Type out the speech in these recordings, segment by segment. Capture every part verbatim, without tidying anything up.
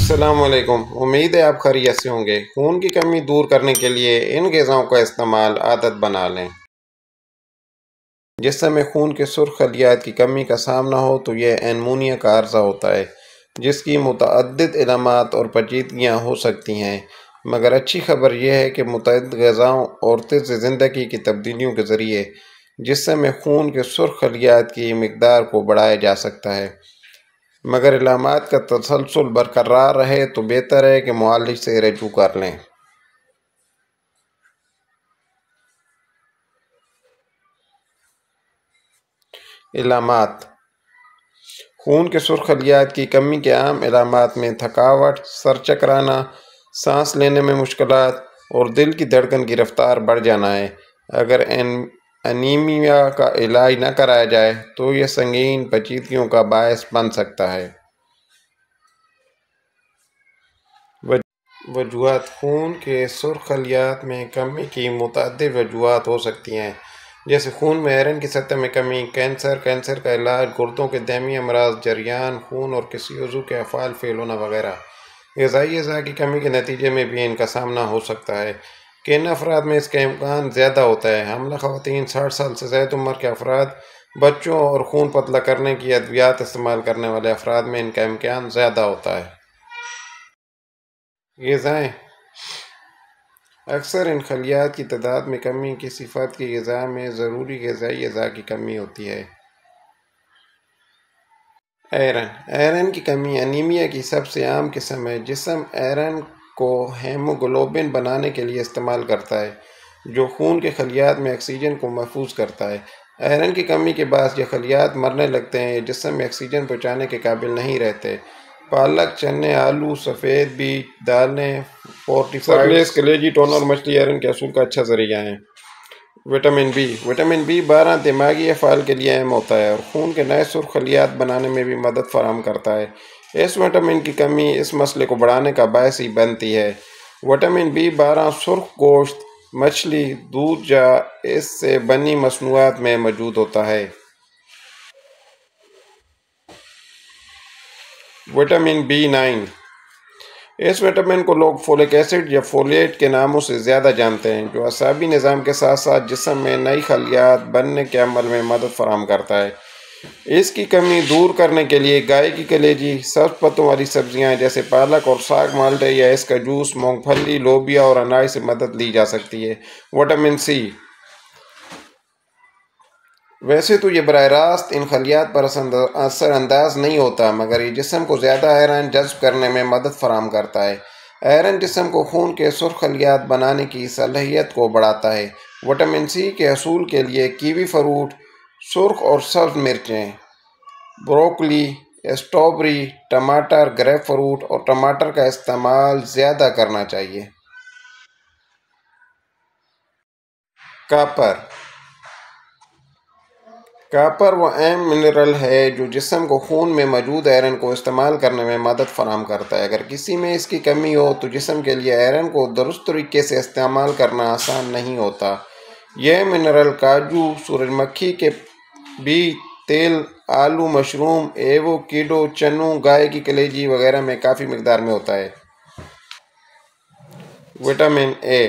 السلام علیکم، امید ہے آپ خیریت سے ہوں گے۔ خون کی کمی دور کرنے کے لیے ان غذاؤں کا استعمال عادت بنا لیں۔ جسم میں خون کے سرخ خلیات کی کمی کا سامنا ہو تو یہ اینیمیا کا عرضہ ہوتا ہے، جس کی متعدد علامات اور پیچیدگیاں ہو سکتی ہیں، مگر اچھی خبر یہ ہے کہ متعدد غذاؤں اور طرز زندگی کی تبدیلیوں کے ذریعے جسم میں خون کے سرخ خلیات کی مقدار کو بڑھایا جا سکتا ہے۔ مگر علامات کا تسلسل برقرار رہے تو بہتر ہے کہ معالج سے رجوع کر لیں۔ علامات: خون کے سرخ خلیات کی کمی کے عام علامات میں تھکاوٹ، سر چکرانا، سانس لینے میں مشکلات اور دل کی دھڑکن کی رفتار بڑھ جانا ہے۔ اگر انیمیا کا علاج نہ کرایا جائے تو یہ سنگین پیچیدگیوں کا باعث بن سکتا ہے۔ وجوہات: خون کے سرخ خلیات میں کمی کی متعدد وجوہات ہو سکتی ہیں، جیسے خون میں آئرن کی سطح میں کمی، کینسر، کینسر کا علاج، گردوں کے دائمی امراض، جریان خون اور کسی عضو کے افعال فیل ہونا وغیرہ۔ غذائی اجزاء کی کمی کے نتیجے میں بھی ان کا سامنا ہو سکتا ہے۔ کن افراد میں اس کا امکان زیادہ ہوتا ہے؟ حاملہ خواتین، ساٹھ سال سے زائد عمر کے افراد، بچوں اور خون پتلا کرنے کی ادویات استعمال کرنے والے افراد میں ان کا امکان زیادہ ہوتا ہے۔ غذائیں: اکثر ان خلیات کی تعداد میں کمی کی صفت کی غذا میں ضروری غذائی اجزاء کی کمی ہوتی ہے۔ آئرن: آئرن کی کمی انیمیا کی سب سے عام قسم ہے۔ جسم آئرن کو ہیموگلوبن بنانے کے لیے استعمال کرتا ہے، جو خون کے خلیات میں آکسیجن کو محفوظ کرتا ہے۔ آئرن کی کمی کے باعث یہ خلیات مرنے لگتے ہیں، جسم میں آکسیجن پہنچانے کے قابل نہیں رہتے۔ پالک، چنے، آلو، سفید بیج دالیں، فورٹیفائڈ کلیجی ٹونا اور مچھلی آئرن کے حصول کا اچھا ذریعہ ہیں۔ وٹامن بی: وٹامن بی بارہ دماغی افعال کے لیے اہم ہوتا ہے اور خون کے نئے سرخ خلیات بنانے میں بھی مدد فراہم کرتا ہے۔ اس وٹامن کی کمی اس مسئلے کو بڑھانے کا باعث ہی بنتی ہے۔ وٹامن بی بارہ سرخ گوشت، مچھلی، دودھ یا اس سے بنی مصنوعات میں موجود ہوتا ہے۔ وٹامن بی نائن: اس وٹامن کو لوگ فولک ایسڈ یا فولیٹ کے ناموں سے زیادہ جانتے ہیں، جو اعصابی نظام کے ساتھ ساتھ جسم میں نئی خلیات بننے کے عمل میں مدد فراہم کرتا ہے۔ اس کی کمی دور کرنے کے لیے گائے کی کلیجی، سبز پتوں والی سبزیاں جیسے پالک اور ساگ مالٹے یا اس کا جوس، مونگ پھلی، لوبیا اور اناج سے مدد لی جا سکتی ہے۔ وٹامن سی: ویسے تو یہ براہ راست ان خلیات پر اثر انداز نہیں ہوتا، مگر یہ جسم کو زیادہ آئرن جذب کرنے میں مدد فراہم کرتا ہے۔ آئرن جسم کو خون کے سرخ خلیات بنانے کی صلاحیت کو بڑھاتا ہے۔ وٹامن سی کے حصول کے لیے کیوی فروٹ، سرخ اور سبز مرچیں، بروکلی، اسٹرابیری، ٹماٹر، گریپ فروٹ اور ٹماٹر کا استعمال زیادہ کرنا چاہیے۔ کاپر: کاپر وہ اہم منرل ہے جو جسم کو خون میں موجود آئرن کو استعمال کرنے میں مدد فراہم کرتا ہے۔ اگر کسی میں اس کی کمی ہو تو جسم کے لیے آئرن کو درست طریقے سے استعمال کرنا آسان نہیں ہوتا۔ یہ منرل کاجو، سورج مکھی کے بیج، تیل، آلو، مشروم، ایووکیڈو، چنوں، گائے کی کلیجی وغیرہ میں کافی مقدار میں ہوتا ہے۔ وٹامن اے: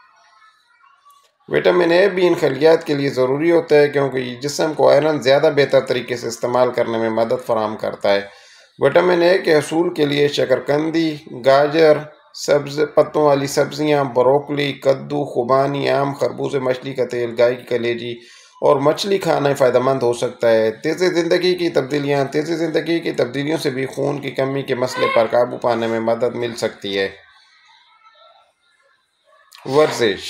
وٹامن اے بھی ان خلیات کے لیے ضروری ہوتا ہے کیونکہ یہ جسم کو آئرن زیادہ بہتر طریقے سے استعمال کرنے میں مدد فراہم کرتا ہے۔ وٹامن اے کے حصول کے لیے شکرقندی، گاجر، سبز پتوں والی سبزیاں، بروکلی، کدو، خوبانی، آم، خربوزے، مچھلی کا تیل، گائے کی کلیجی اور مچھلی کھانا فائدہ مند ہو سکتا ہے۔ طرز زندگی کی تبدیلیاں: طرز زندگی کی تبدیلیوں سے بھی خون کی کمی کے مسئلے پر قابو پانے میں مدد مل سکتی ہے۔ ورزش: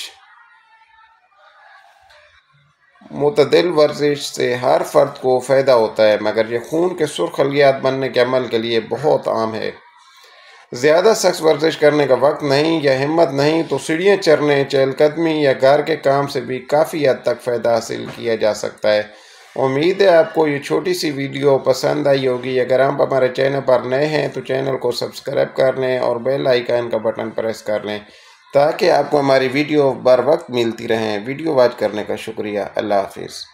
معتدل ورزش سے ہر فرد کو فائدہ ہوتا ہے، مگر یہ خون کے سرخ خلیات بننے کے عمل کے لیے بہت عام ہے۔ زیادہ سخت ورزش کرنے کا وقت نہیں یا ہمت نہیں تو سیڑھیاں چڑھنے، چہل قدمی یا گھر کے کام سے بھی کافی حد تک فائدہ حاصل کیا جا سکتا ہے۔ امید ہے آپ کو یہ چھوٹی سی ویڈیو پسند آئی ہوگی۔ اگر آپ ہمارے چینل پر نئے ہیں تو چینل کو سبسکرائب کر لیں اور بیل آئیکن کا بٹن پریس کر لیں تاکہ آپ کو ہماری ویڈیو بر وقت ملتی رہیں۔ ویڈیو واچ کرنے کا شکریہ۔ اللہ حافظ۔